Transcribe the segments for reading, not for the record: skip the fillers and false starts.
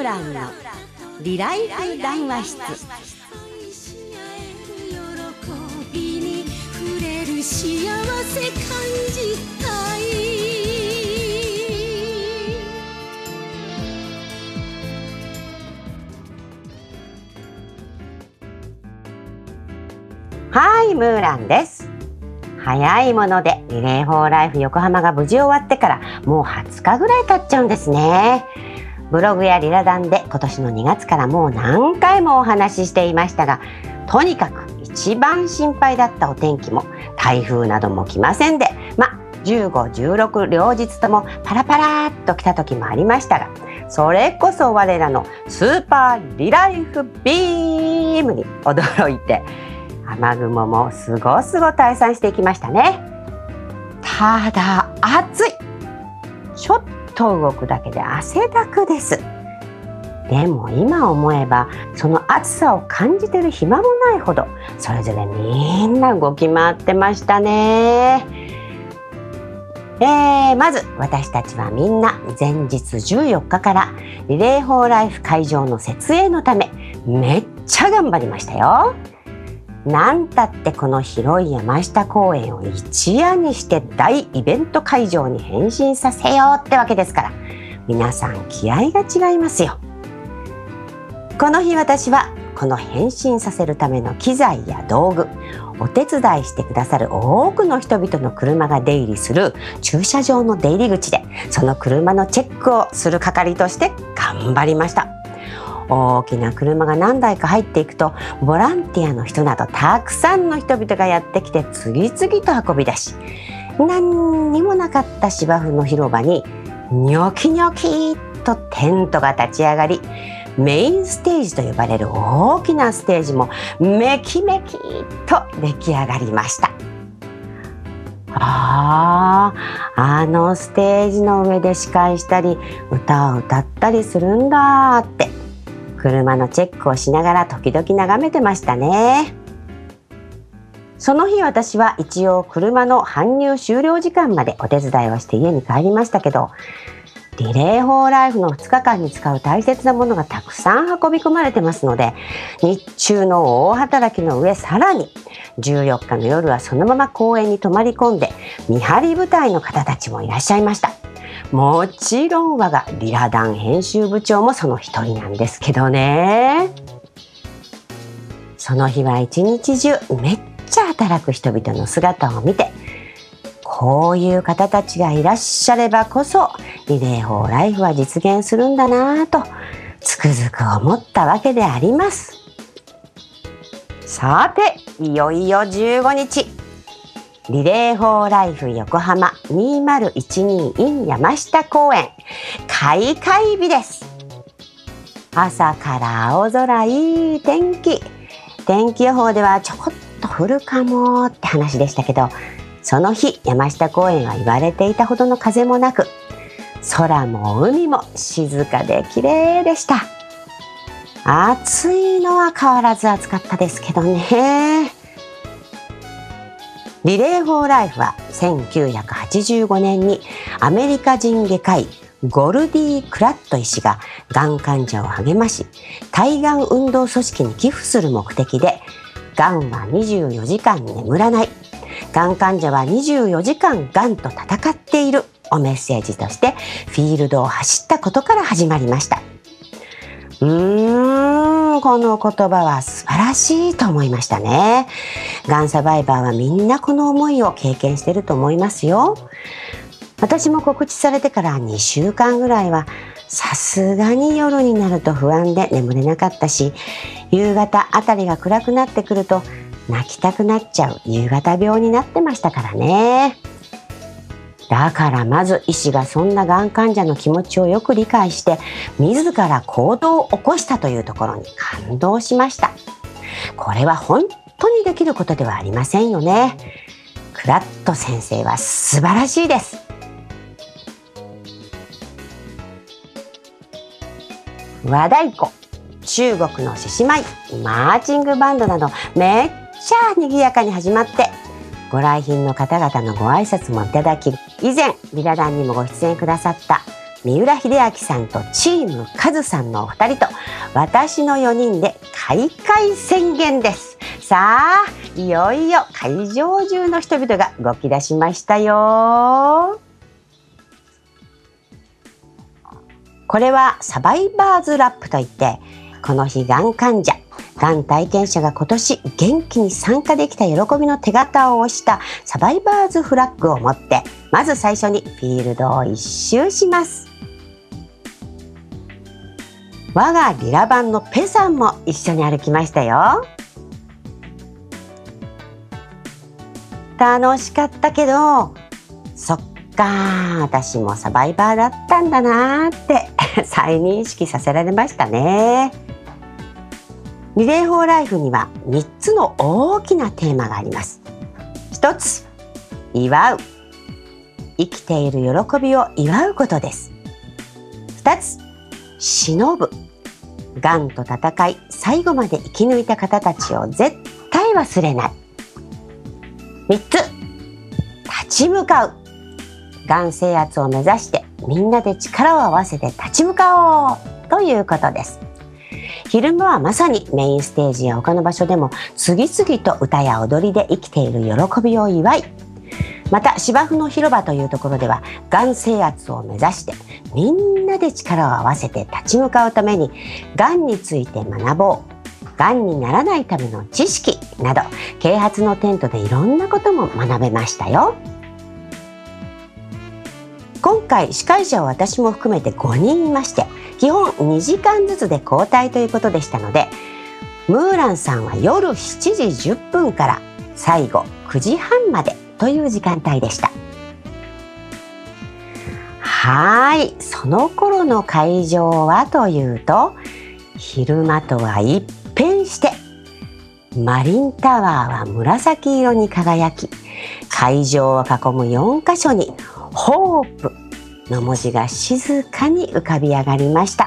ーランのリライフ談話室。幸せ感じたい。はい、ムーランです。早いものでリレーフォーライフ横浜が無事終わってからもう20日ぐらい経っちゃうんですね。ブログやリラ談で今年の2月からもう何回もお話ししていましたが、とにかく一番心配だったお天気も台風なども来ませんで、15、16両日ともパラパラっと来た時もありましたが、それこそ我らのスーパーリライフビームに驚いて、雨雲もすごすご退散していきましたね。ただ暑い、ちょっと動くだけで汗だくです。でも今思えばその暑さを感じてる暇もないほどそれぞれみんな動き回ってましたね。まず私たちはみんな前日14日からリレーフォーライフ会場の設営のためめっちゃ頑張りましたよ。なんたってこの広い山下公園を一夜にして大イベント会場に変身させようってわけですから、皆さん気合が違いますよ。この日私はこの変身させるための機材や道具、お手伝いしてくださる多くの人々の車が出入りする駐車場の出入り口でその車のチェックをする係として頑張りました。大きな車が何台か入っていくとボランティアの人などたくさんの人々がやってきて次々と運び出し、何にもなかった芝生の広場にニョキニョキとテントが立ち上がり、メインステージと呼ばれる大きなステージもメキメキと出来上がりました。あのステージの上で司会したり歌を歌ったりするんだって車のチェックをしながら時々眺めてましたね。その日私は一応車の搬入終了時間までお手伝いをして家に帰りましたけど、リレーフォーライフの2日間に使う大切なものがたくさん運び込まれてますので、日中の大働きの上さらに14日の夜はそのまま公園に泊まり込んで見張り部隊の方たちもいらっしゃいました。もちろん我がリラ団編集部長もその一人なんですけどね。その日は一日中めっちゃ働く人々の姿を見て、こういう方たちがいらっしゃればこそリレーフォーライフは実現するんだなぁとつくづく思ったわけであります。さていよいよ15日リレーフォーライフ横浜2012 in 山下公園開会日です。朝から青空、いい天気。天気予報ではちょこっと降るかもって話でしたけど、その日山下公園は言われていたほどの風もなく、空も海も静かで綺麗でした。暑いのは変わらず暑かったですけどね。リレーフォーライフは1985年にアメリカ人外科医ゴルディ・クラット医師ががん患者を励まし、対がん運動組織に寄付する目的で、がんは24時間眠らない、がん患者は24時間がんと戦っているをメッセージとしてフィールドを走ったことから始まりました。この言葉は素晴らしいと思いましたね。がんサバイバーはみんなこの思いを経験していると思いますよ。私も告知されてから2週間ぐらいはさすがに夜になると不安で眠れなかったし、夕方あたりが暗くなってくると泣きたくなっちゃう夕方病になってましたからね。だからまず医師がそんながん患者の気持ちをよく理解して自ら行動を起こしたというところに感動しました。これは本当にできることではありませんよね。クラット先生は素晴らしいです。和太鼓、中国の獅子舞、マーチングバンドなどめっちゃ賑やかに始まって、ご来賓の方々のご挨拶もいただき、以前リラ団にもご出演くださった三浦秀明さんとチームカズさんのお二人と私の4人で開会宣言です。さあ、いよいよ会場中の人々が動き出しましたよ。これはサバイバーズラップといって、この日がん患者、がん体験者が今年元気に参加できた喜びの手形を押したサバイバーズフラッグを持って、まず最初にフィールドを一周します。我がリラ版のペさんも一緒に歩きましたよ。楽しかったけど、そっか、私もサバイバーだったんだなーって再認識させられましたね。リレーフォーライフには3つの大きなテーマがあります。1つ、祝う。生きている喜びを祝うことです。2つ、忍ぶ。がんと戦い、最後まで生き抜いた方たちを絶対忘れない。3つ、立ち向かう。がん制圧を目指してみんなで力を合わせて立ち向かおうということです。昼間はまさにメインステージや他の場所でも次々と歌や踊りで生きている喜びを祝い、また芝生の広場というところではがん制圧を目指してみんなで力を合わせて立ち向かうために、がんについて学ぼう、がんにならないための知識など、啓発のテントでいろんなことも学べましたよ。今回司会者は私も含めて5人いまして、基本2時間ずつで交代ということでしたので、ムーランさんは夜7時10分から最後9時半までという時間帯でした。はい、その頃の会場はというと、昼間とは一変してマリンタワーは紫色に輝き、会場を囲む4カ所にホープの文字が静かに浮かび上がりました。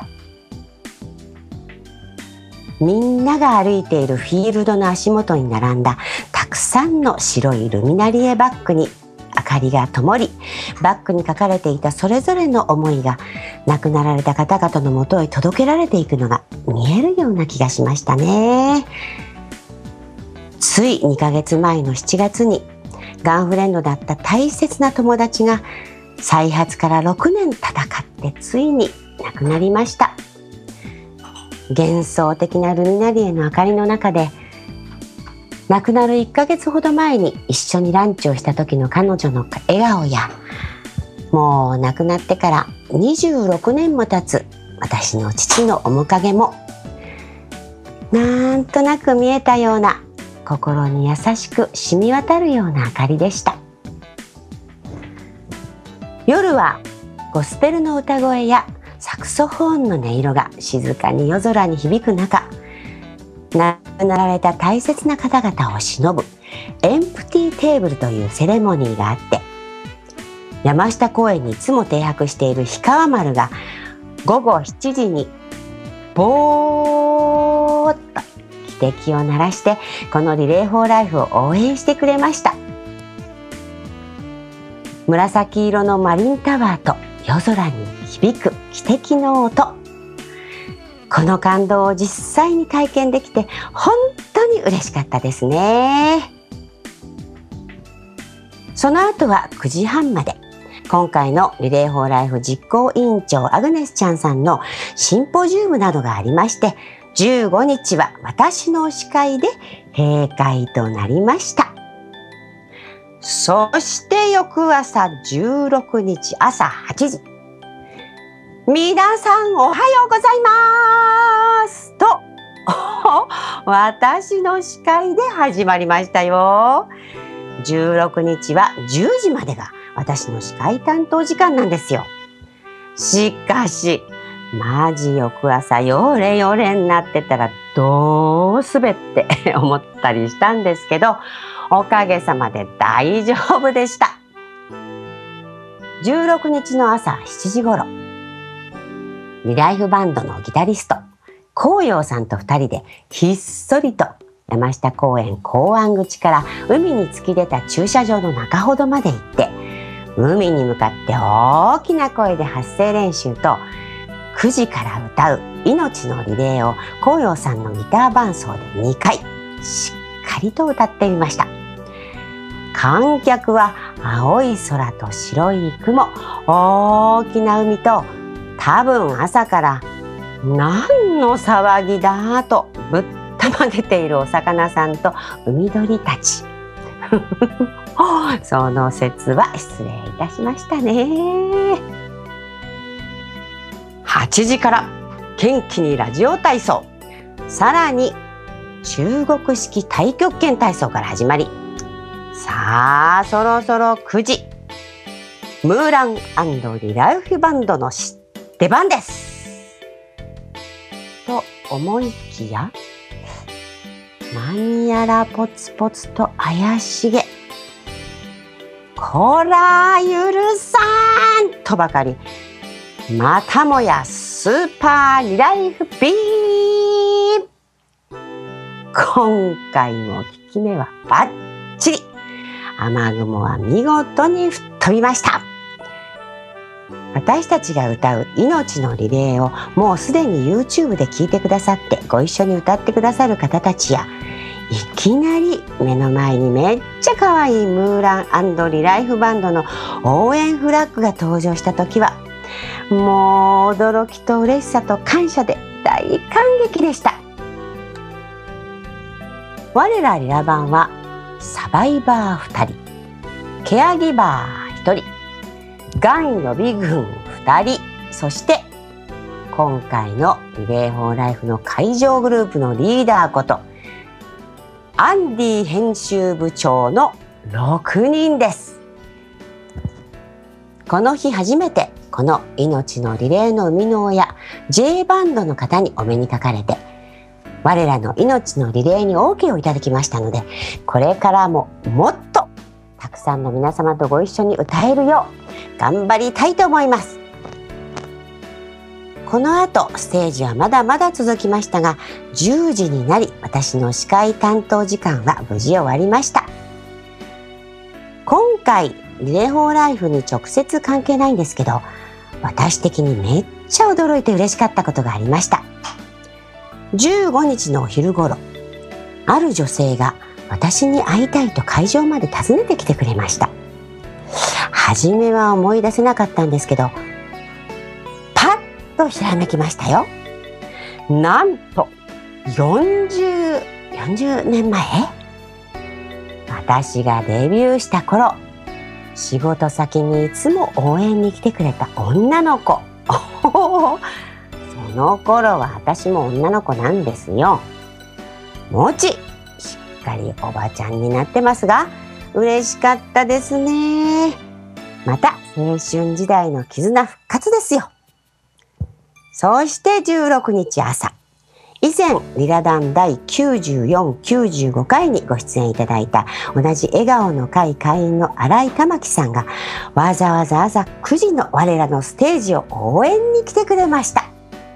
みんなが歩いているフィールドの足元に並んだたくさんの白いルミナリエバッグに明かりが灯り、バッグに書かれていたそれぞれの思いが亡くなられた方々のもとへ届けられていくのが見えるような気がしましたね。つい2ヶ月前の7月にがんフレンドだった大切な友達が再発から6年戦ってついに亡くなりました。幻想的なルミナリエの明かりの中で、亡くなる1ヶ月ほど前に一緒にランチをした時の彼女の笑顔や、もう亡くなってから26年も経つ私の父の面影もなんとなく見えたような、心に優しく染み渡るような明かりでした。夜はゴスペルの歌声やサクソフォーンの音色が静かに夜空に響く中、亡くなられた大切な方々を偲ぶエンプティーテーブルというセレモニーがあって、山下公園にいつも停泊している氷川丸が午後7時にボーっと汽笛を鳴らしてこのリレーフォーライフを応援してくれました。紫色のマリンタワーと夜空に響く汽笛の音、この感動を実際に体験できて本当に嬉しかったですね。その後は9時半まで、今回のリレーフォーライフ実行委員長アグネスちゃんさんのシンポジウムなどがありまして、15日は私の司会で閉会となりました。そして翌朝16日朝8時、皆さんおはようございますと私の司会で始まりましたよ。16日は10時までが私の司会担当時間なんですよ。しかしマジ翌朝ヨレヨレになってたらどうすべって思ったりしたんですけど、おかげさまで大丈夫でした。16日の朝7時頃、リライフバンドのギタリスト紅葉さんと2人でひっそりと山下公園港湾口から海に突き出た駐車場の中ほどまで行って、 海に向かって大きな声で発声練習と、9時から歌う命のリレーを紅葉さんのギター伴奏で2回しっかりと歌ってみました。観客は青い空と白い雲、大きな海と、多分朝から何の騒ぎだとぶったまげているお魚さんと海鳥たちその説は失礼いたしましたね。8時から元気にラジオ体操、さらに中国式太極拳体操から始まり、さあそろそろ9時、ムーラン&リライフバンドの出番ですと思いきや、何やらポツポツと怪しげ、こら許さんとばかり、またもやスーパーリライフビーム。今回も効き目はバッチリ、雨雲は見事に吹っ飛びました。私たちが歌う命のリレーをもうすでに YouTube で聴いてくださってご一緒に歌ってくださる方たちや、いきなり目の前にめっちゃ可愛いムーラン&リライフバンドの応援フラッグが登場した時は、もう驚きと嬉しさと感謝で大感激でした。我らリラバンはサバイバー2人、ケアギバー1人、がん予備軍2人、そして今回のリレーフォーライフの会場グループのリーダーことアンディ編集部長の6人です。この日初めてこの命のリレーの生みの親 J バンドの方にお目にかかれて、我らの命のリレーに OK をいただきましたので、これからももっとたくさんの皆様とご一緒に歌えるよう頑張りたいと思います。この後ステージはまだまだ続きましたが、10時になり私の司会担当時間は無事終わりました。今回リレーフォーライフに直接関係ないんですけど、私的にめっちゃ驚いて嬉しかったことがありました。15日のお昼頃、ある女性が私に会いたいと会場まで訪ねてきてくれました。初めは思い出せなかったんですけど、パッとひらめきましたよ。なんと40年前、私がデビューした頃、仕事先にいつも応援に来てくれた女の子その頃は私も女の子なんですよ。もちしっかりおばちゃんになってますが、嬉しかったですね。また青春時代の絆復活ですよ。そして16日朝、以前リラ団第94、95回にご出演いただいた同じ笑顔の会会員の新井玉樹さんがわざわざ朝9時の我らのステージを応援に来てくれました。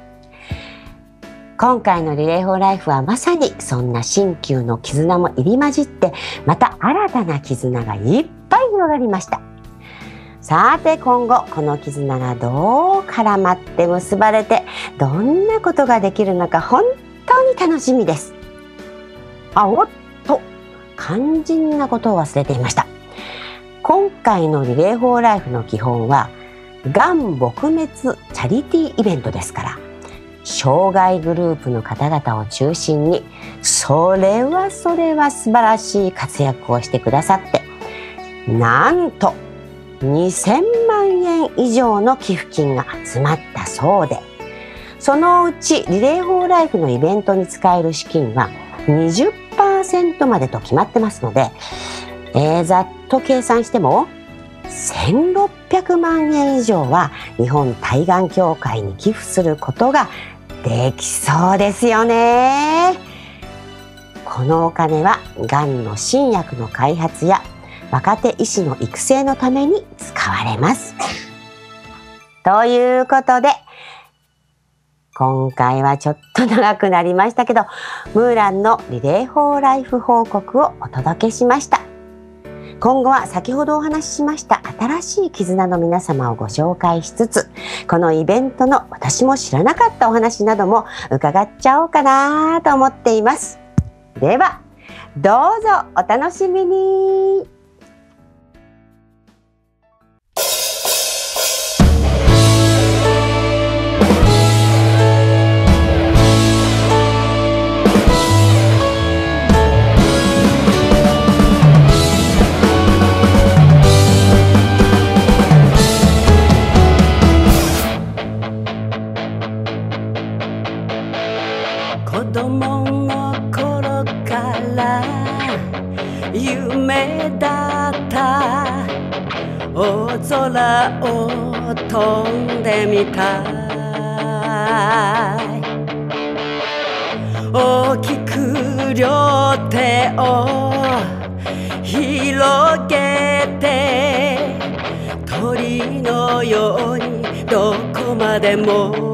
今回のリレーフォーライフはまさにそんな新旧の絆も入り混じって、また新たな絆がいっぱい広がりました。さて今後この絆がどう絡まって結ばれて、どんなことができるのか本当に楽しみです。おっと、肝心なことを忘れていました。今回のリレーフォーライフの基本はがん撲滅チャリティーイベントですから、障害グループの方々を中心にそれは素晴らしい活躍をしてくださって、なんと2000万円以上の寄付金が集まったそうで、そのうちリレーフォーライフのイベントに使える資金は 20% までと決まってますので、ざっと計算しても1600万円以上は日本対がん協会に寄付することができそうですよね。このお金はがんの新薬の開発や若手医師の育成のために使われます。ということで、今回はちょっと長くなりましたけど、ムーランのリレーフォーライフ報告をお届けしました。 今後は先ほどお話ししました新しい絆の皆様をご紹介しつつ、このイベントの私も知らなかったお話なども伺っちゃおうかなと思っています。ではどうぞお楽しみに。 子供の頃から夢だった大空を飛んでみたい。大きく両手を広げて鳥のようにどこまでも。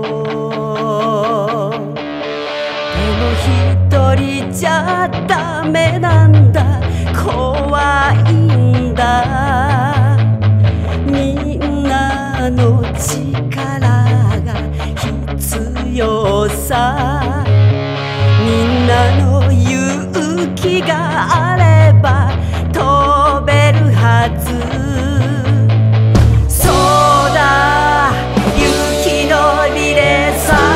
一人じゃダメなんだ、怖いんだ。みんなの力が必要さ。みんなの勇気があれば飛べるはず。そうだ、勇気のリレーさ。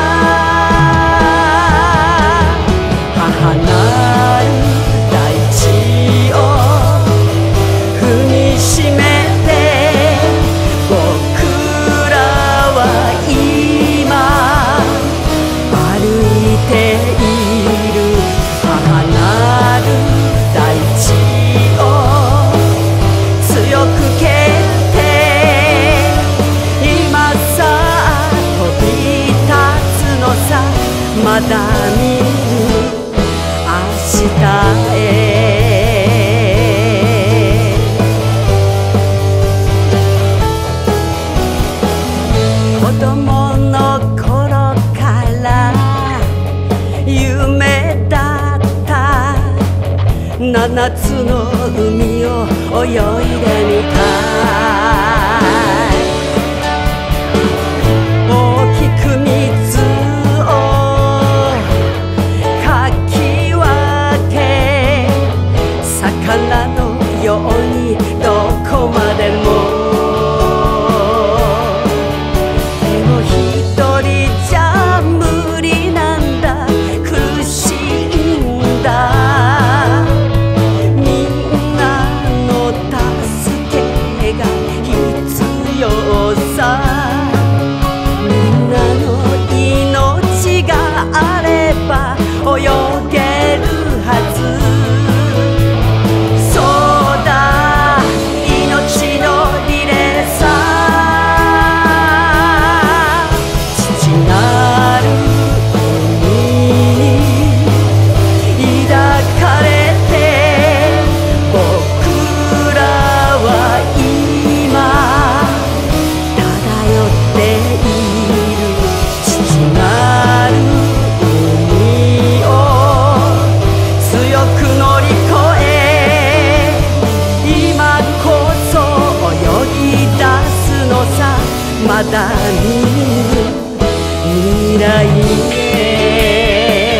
離る大地を踏みしめて、僕らは今歩いている。離る大地を強く蹴って今さ飛び立つのさ。まだ見ぬ明日へ。子供の頃から夢だった7つの海を泳いでみたい。大きく水をかき分け、魚のようにどこまでも。でも一人じゃ無理なんだ、苦しいんだ。みんなの助けが必要さ。みんなの命があれば泳げるはず。そうだ、命のリレーさ。父なる海に抱かれて、僕らは今漂っている。父なる海を強く乗り越え、今こそ泳ぎ出すのさ。まだ見ぬ未来へ。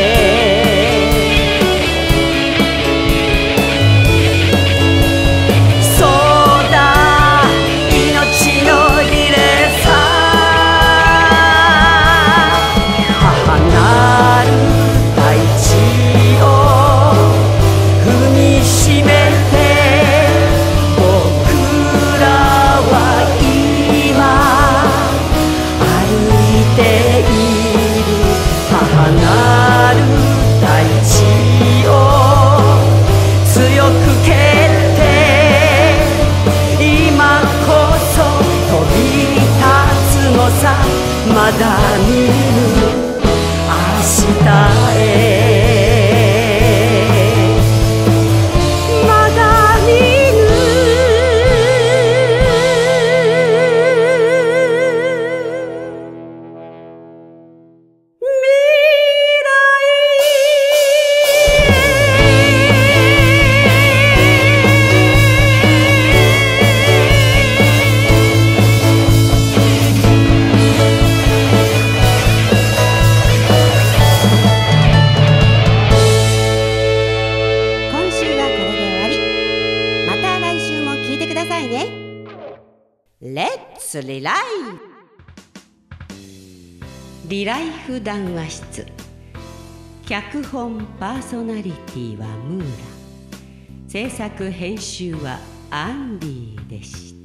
そうだ、命のリレーさ。離る大地を踏みしめて、僕らは今歩レッツリライフリライフ談話室。脚本パーソナリティはムーラ、制作編集はアンディでした。